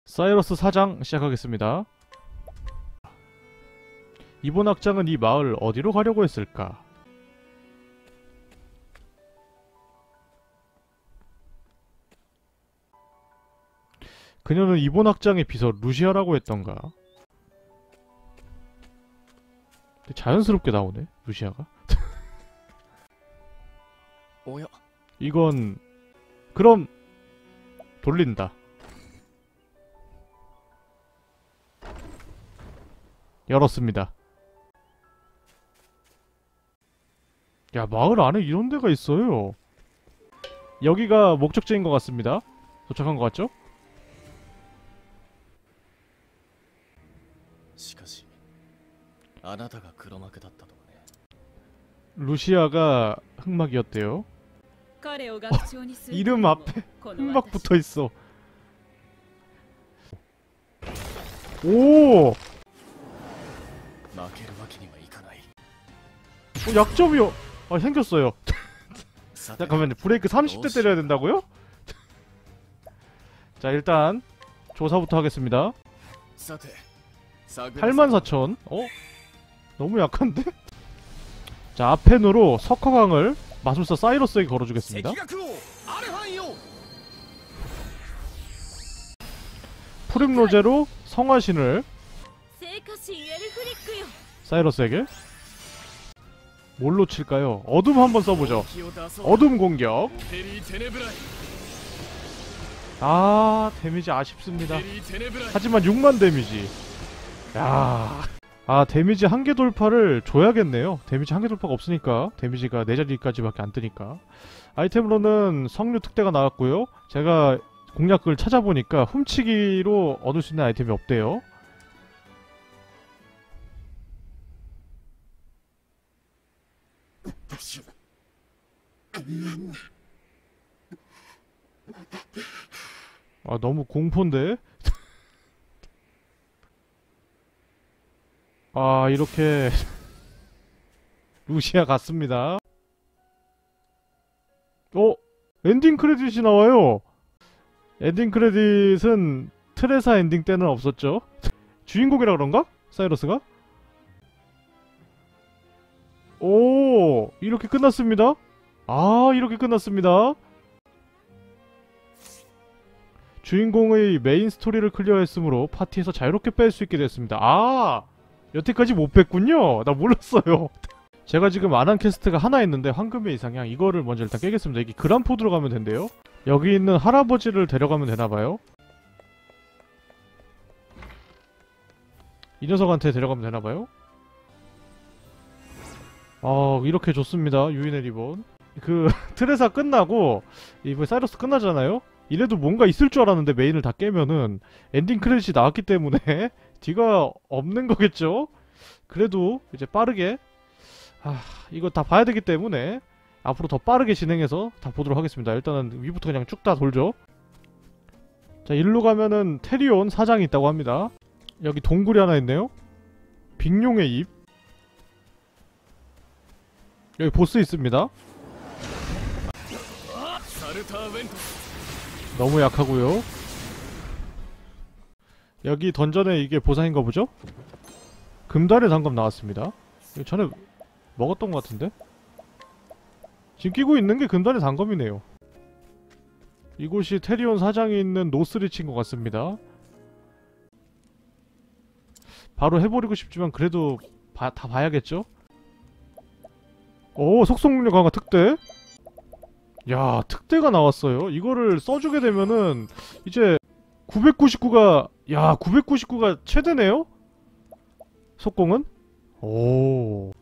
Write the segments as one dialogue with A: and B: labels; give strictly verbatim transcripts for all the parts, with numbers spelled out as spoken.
A: 사이러스 사 장 시작하겠습니다. 이번 악장은 이 마을 어디로 가려고 했을까? 그녀는 이번 악장의 비서 루시아라고 했던가? 자연스럽게 나오네, 루시아가.
B: 오야.
A: 이건 그럼 돌린다. 열었습니다. 야, 마을 안에 이런 데가 있어요. 여기가 목적지인 것 같습니다. 도착한 것 같죠?
B: しかし、あなたが黒幕だったとはね。
A: 루시아가 흑막이었대요. 이름 앞에 흑막 붙어있어. 오! 어, 약점이요! 아, 생겼어요. 잠깐만요, 브레이크 삼십 대 때려야 된다고요? 자, 일단 조사부터 하겠습니다. 팔만 사천. 어? 너무 약한데? 자, 아펜으로 석화강을 마술사 사이러스에게 걸어주겠습니다. 푸림로제로 성화신을 사이러스에게. 뭘로 칠까요? 어둠 한번 써보죠. 어둠 공격. 아, 데미지 아쉽습니다. 하지만 육만 데미지. 야, 아, 데미지 한 개 돌파를 줘야겠네요. 데미지 한 개 돌파가 없으니까 데미지가 네 자리까지밖에 안 뜨니까. 아이템으로는 성류 특대가 나왔고요. 제가 공략을 찾아보니까 훔치기로 얻을 수 있는 아이템이 없대요. 아, 너무 공포인데? 아, 이렇게 루시아 갔습니다. 어? 엔딩 크레딧이 나와요. 엔딩 크레딧은 트레사 엔딩 때는 없었죠. 주인공이라 그런가? 사이러스가? 오, 이렇게 끝났습니다. 아, 이렇게 끝났습니다. 주인공의 메인 스토리를 클리어했으므로 파티에서 자유롭게 뺄 수 있게 됐습니다. 아, 여태까지 못 뺐군요. 나 몰랐어요. 제가 지금 안 한 퀘스트가 하나 있는데 황금의 이상향, 이거를 먼저 일단 깨겠습니다. 이게 그란포드로 가면 된대요. 여기 있는 할아버지를 데려가면 되나봐요. 이 녀석한테 데려가면 되나봐요. 아, 이렇게 좋습니다. 유인의 리본. 그 트레사 끝나고 이번에 사이러스 끝나잖아요. 이래도 뭔가 있을 줄 알았는데 메인을 다 깨면은 엔딩 크레딧이 나왔기 때문에 뒤가 없는 거겠죠? 그래도 이제 빠르게, 아, 이거 다 봐야 되기 때문에 앞으로 더 빠르게 진행해서 다 보도록 하겠습니다. 일단은 위부터 그냥 쭉 다 돌죠. 자, 일로 가면은 테리온 사장이 있다고 합니다. 여기 동굴이 하나 있네요. 빅룡의 입. 여기 보스 있습니다. 너무 약하고요. 여기 던전에 이게 보상인가 보죠? 금달의 단검 나왔습니다. 이거 전에 먹었던 것 같은데? 지금 끼고 있는 게 금달의 단검이네요. 이곳이 테리온 사장이 있는 노스리치인 것 같습니다. 바로 해버리고 싶지만 그래도 바, 다 봐야겠죠? 오, 속성능력 강화 특대? 야, 특대가 나왔어요. 이거를 써주게 되면은 이제 구백구십구가, 야, 구백구십구가 최대네요? 속공은? 오,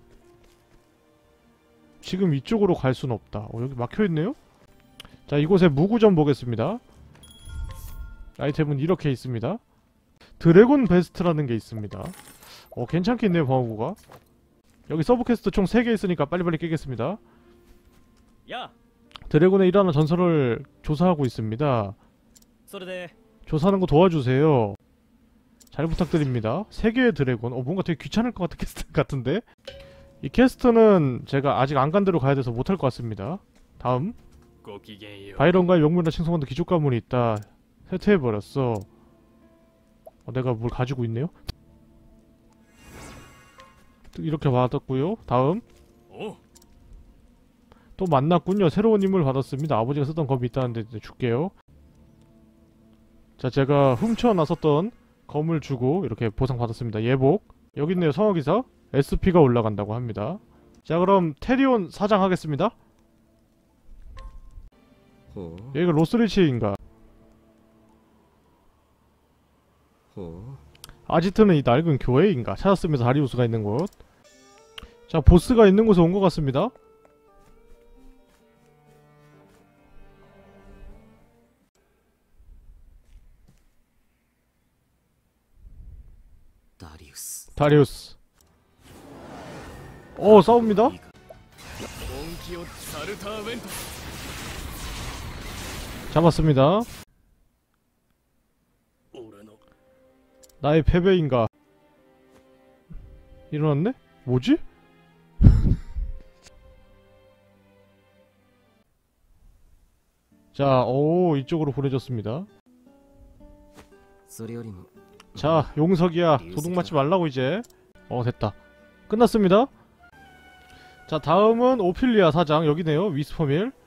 A: 지금 이쪽으로 갈 수는 없다. 어, 여기 막혀있네요? 자, 이곳에 무구점 보겠습니다. 아이템은 이렇게 있습니다. 드래곤 베스트라는 게 있습니다. 어, 괜찮겠네요, 방어구가. 여기 서브퀘스트 총 세 개 있으니까 빨리빨리 깨겠습니다.
B: 야!
A: 드래곤의 일하는 전설을 조사하고 있습니다. 조사하는 거 도와주세요. 잘 부탁드립니다. 세 개의 드래곤. 어, 뭔가 되게 귀찮을 것 같은 퀘스트 같은데? 이 퀘스트는 제가 아직 안 간 데로 가야 돼서 못할 것 같습니다. 다음. 바이런과의 명문이라 칭송하는 기족 가문이 있다. 쇠퇴해버렸어. 어, 내가 뭘 가지고 있네요? 이렇게 받았고요. 다음
B: 오,
A: 또 만났군요. 새로운 인물 받았습니다. 아버지가 쓰던 검이 있다는데 이제 줄게요. 자, 제가 훔쳐 나섰던 검을 주고 이렇게 보상 받았습니다. 예복. 여기 있네요. 성화기사. 에스피가 올라간다고 합니다. 자, 그럼 테리온 사장 하겠습니다.
C: 호,
A: 여기가 로스리치인가?
C: 호,
A: 아지트는 이 낡은 교회인가? 찾았습니다. 다리우스가 있는 곳. 자, 보스가 있는 곳에 온 것 같습니다.
C: 다리우스.
A: 다리우스. 어, 싸웁니다.
B: 本気をサルターウェント
A: 잡았습니다.
B: 俺の
A: 나의 패배인가? 일어났네? 뭐지? 자, 오, 이쪽으로 보내줬습니다.
C: それよりも
A: 자, 용석이야. 도둑 맞지 말라고 이제. 어, 됐다. 끝났습니다. 자, 다음은 오피리아 사장. 여기네요. 위스퍼밀.